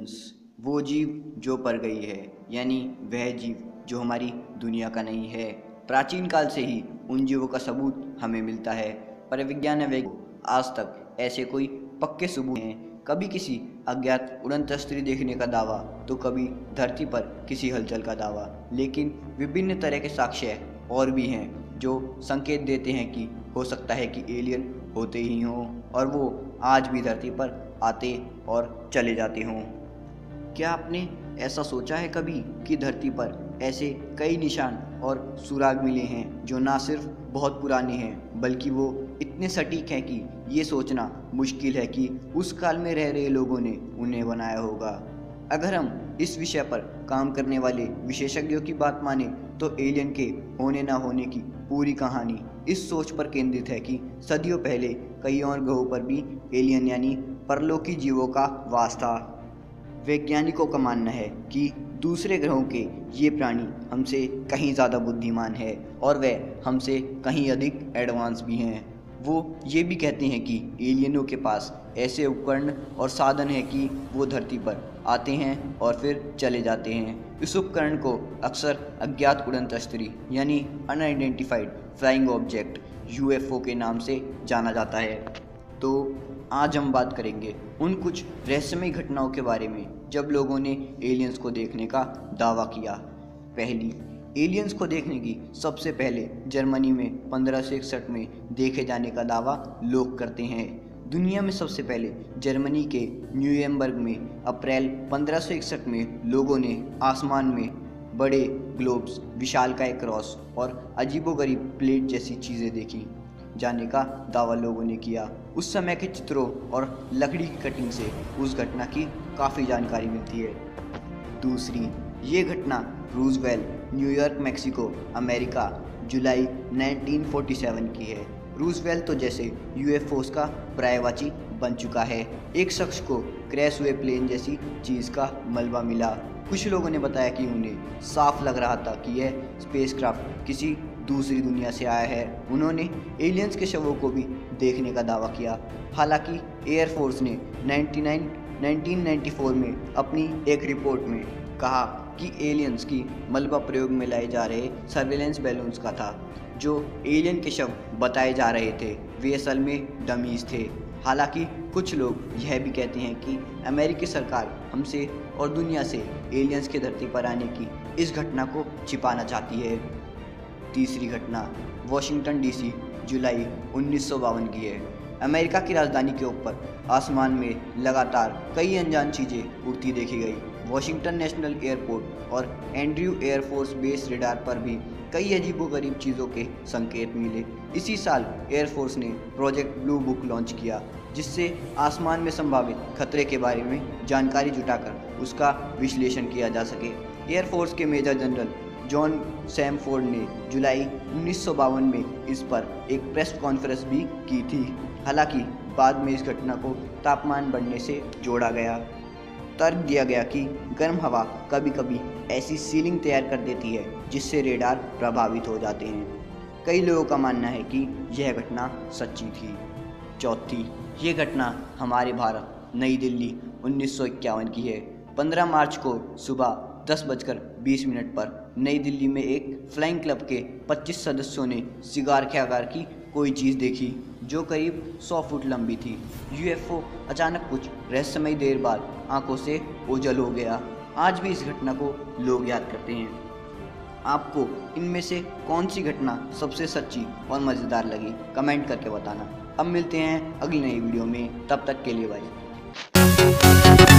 Aliens, वो जीव जो पर गई है, यानी वह जीव जो हमारी दुनिया का नहीं है। प्राचीन काल से ही उन जीवों का सबूत हमें मिलता है, पर विज्ञान में आज तक ऐसे कोई पक्के सबूत हैं। कभी किसी अज्ञात उड़न तस्वीर देखने का दावा, तो कभी धरती पर किसी हलचल का दावा, लेकिन विभिन्न तरह के साक्ष्य और भी हैं जो संकेत देते हैं कि हो सकता है कि एलियन होते ही हों और वो आज भी धरती पर आते और चले जाते हों। क्या आपने ऐसा सोचा है कभी कि धरती पर ऐसे कई निशान और सुराग मिले हैं जो ना सिर्फ बहुत पुराने हैं बल्कि वो इतने सटीक हैं कि ये सोचना मुश्किल है कि उस काल में रह रहे लोगों ने उन्हें बनाया होगा। अगर हम इस विषय पर काम करने वाले विशेषज्ञों की बात माने तो एलियन के होने ना होने की पूरी कहानी इस सोच पर केंद्रित है कि सदियों पहले कई और ग्रहों पर भी एलियन यानी परलोकी जीवों का वास था। वैज्ञानिकों का मानना है कि दूसरे ग्रहों के ये प्राणी हमसे कहीं ज़्यादा बुद्धिमान है और वे हमसे कहीं अधिक एडवांस भी हैं। वो ये भी कहते हैं कि एलियनों के पास ऐसे उपकरण और साधन हैं कि वो धरती पर आते हैं और फिर चले जाते हैं। इस उपकरण को अक्सर अज्ञात उड़न तस्वीर यानी अनआइडेंटिफाइड फ्लाइंग ऑब्जेक्ट यूएफओ के नाम से जाना जाता है। तो आज हम बात करेंगे उन कुछ रहस्यमय घटनाओं के बारे में जब लोगों ने एलियंस को देखने का दावा किया। पहली, एलियंस को देखने की सबसे पहले जर्मनी में 1561 में देखे जाने का दावा लोग करते हैं। दुनिया में सबसे पहले जर्मनी के न्यूएम्बर्ग में अप्रैल 1561 में लोगों ने आसमान में बड़े ग्लोब्स, विशालकाय क्रॉस और अजीबोगरीब प्लेट जैसी चीज़ें देखी जाने का दावा लोगों ने किया। उस समय के चित्रों और लकड़ी की कटिंग से उस घटना की काफ़ी जानकारी मिलती है। दूसरी, ये घटना रूजवेल, न्यूयॉर्क, मेक्सिको, अमेरिका, जुलाई 1947 की है। रूजवेल तो जैसे यूएफओस का पर्यायवाची बन चुका है। एक शख्स को क्रैश हुए प्लेन जैसी चीज़ का मलबा मिला। कुछ लोगों ने बताया कि उन्हें साफ लग रहा था कि यह स्पेसक्राफ्ट किसी दूसरी दुनिया से आया है। उन्होंने एलियंस के शवों को भी देखने का दावा किया। हालांकि एयरफोर्स ने 1994 में अपनी एक रिपोर्ट में कहा कि एलियंस की मलबा प्रयोग में लाए जा रहे सर्वेलेंस बैलून्स का था। जो एलियन के शव बताए जा रहे थे वे असल में डमीज थे। हालांकि कुछ लोग यह भी कहते हैं कि अमेरिकी सरकार हमसे और दुनिया से एलियंस के धरती पर आने की इस घटना को छिपाना चाहती है। तीसरी घटना वाशिंगटन डीसी, जुलाई 1952 की है। अमेरिका की राजधानी के ऊपर आसमान में लगातार कई अनजान चीज़ें उड़ती देखी गई। वाशिंगटन नेशनल एयरपोर्ट और एंड्रयू एयरफोर्स बेस रेडार पर भी कई अजीबोगरीब चीज़ों के संकेत मिले। इसी साल एयरफोर्स ने प्रोजेक्ट ब्लू बुक लॉन्च किया, जिससे आसमान में संभावित खतरे के बारे में जानकारी जुटाकर उसका विश्लेषण किया जा सके। एयरफोर्स के मेजर जनरल जॉन सैमफोर्ड ने जुलाई 1952 में इस पर एक प्रेस कॉन्फ्रेंस भी की थी। हालांकि बाद में इस घटना को तापमान बढ़ने से जोड़ा गया। तर्क दिया गया कि गर्म हवा कभी कभी ऐसी सीलिंग तैयार कर देती है जिससे रेडार प्रभावित हो जाते हैं। कई लोगों का मानना है कि यह घटना सच्ची थी। चौथी, ये घटना हमारे भारत, नई दिल्ली 1951 की है। 15 मार्च को सुबह 10:20 पर नई दिल्ली में एक फ्लाइंग क्लब के 25 सदस्यों ने सिगार के आकार की कोई चीज़ देखी जो करीब 100 फुट लंबी थी। यूएफओ अचानक कुछ रहस्यमय देर बाद आंखों से ओझल हो गया। आज भी इस घटना को लोग याद करते हैं। आपको इनमें से कौन सी घटना सबसे सच्ची और मज़ेदार लगी, कमेंट करके बताना। अब मिलते हैं अगली नई वीडियो में, तब तक के लिए बाय।